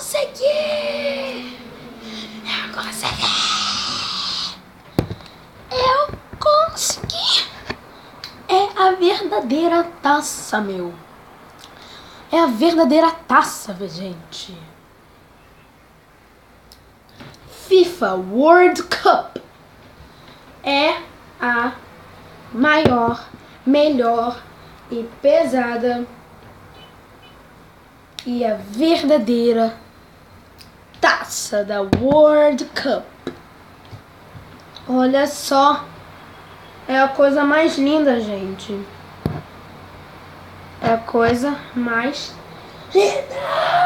consegui! Eu consegui! Eu consegui! É a verdadeira taça, meu. É a verdadeira taça, gente. FIFA World Cup é a maior, melhor e pesada e a verdadeira taça da World Cup. Olha só, é a coisa mais linda, gente. É a coisa mais linda.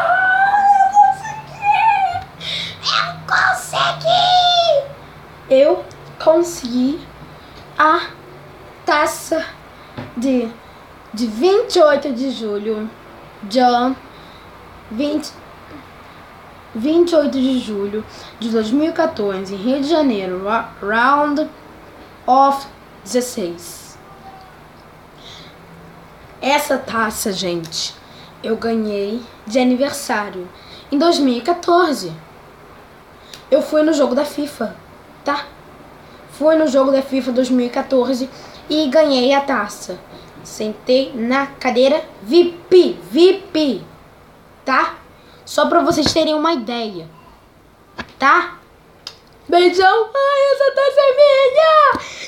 Eu consegui a taça de 28 de julho, dia 28 de julho de 2014, em Rio de Janeiro, Round of 16. Essa taça, gente, eu ganhei de aniversário em 2014. Eu fui no jogo da FIFA, tá? Fui no jogo da FIFA 2014 e ganhei a taça. Sentei na cadeira VIP, tá? Só pra vocês terem uma ideia, tá? Beijão. Ai, essa taça é minha!